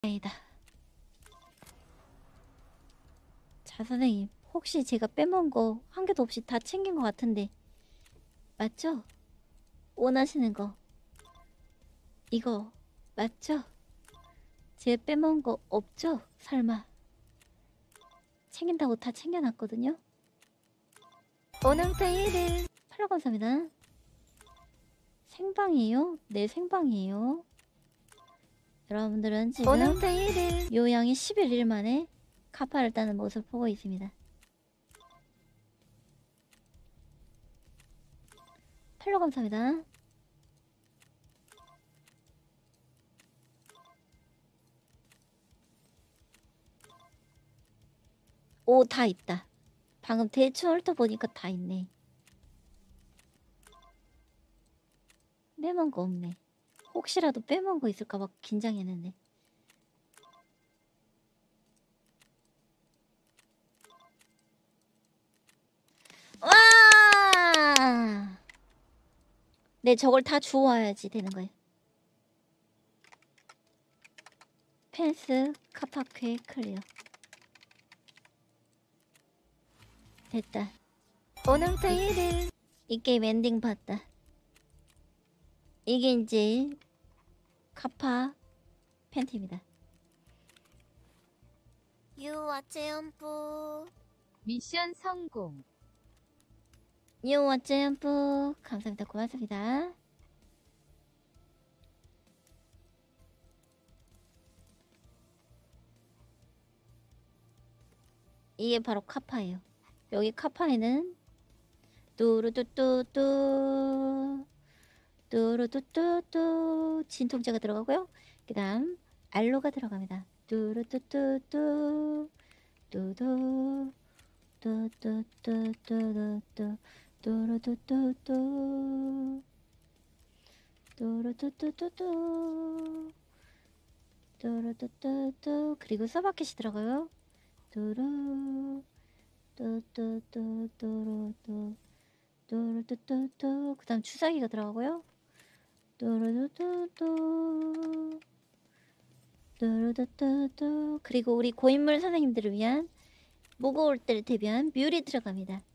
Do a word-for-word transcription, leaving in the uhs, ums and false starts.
아니다. 자, 선생님. 혹시 제가 빼먹은 거 한 개도 없이 다 챙긴 것 같은데 맞죠? 원하시는 거 이거 맞죠? 제가 빼먹은 거 없죠? 설마. 챙긴다고 다 챙겨놨거든요? 오늘부터 일 일 팔로 감사합니다. 생방이에요? 네, 생방이에요. 여러분들은 지금 오늘부터 일 일 요양이 십일 일 만에 카파를 따는 모습을 보고 있습니다. 팔로 감사합니다. 오, 다 있다. 방금 대충 훑어보니까 다 있네. 빼먹은 거 없네. 혹시라도 빼먹은 거 있을까봐 긴장했는데. 와! 네, 저걸 다 주워와야지 되는 거예요. 펜스, 카파퀘, 클리어. 됐다. 오늘부터 일 일 이 게임 엔딩 봤다. 이게 이제 카파 팬티입니다. 유아 점프 미션 성공. 유아 점프 감사합니다. 고맙습니다. 이게 바로 카파예요. 여기 카파에는 뚜루뚜뚜뚜 뚜루뚜뚜뚜 진통제가 들어가고요. 그 다음 알로가 들어갑니다. 뚜루뚜뚜뚜 뚜두 뚜뚜뚜뚜뚜뚜 뚜루뚜뚜뚜 뚜루뚜뚜뚜뚜 뚜루뚜뚜뚜 그리고 서바켓이 들어가요. 뚜루 뚜뚜뚜뚜루뚜 뚜루뚜뚜뚜 그 다음 주사기가 들어가고요. 뚜루뚜뚜뚜 뚜루뚜뚜뚜 그리고 우리 고인물 선생님들을 위한 무거울 때를 대비한 뮬이 들어갑니다.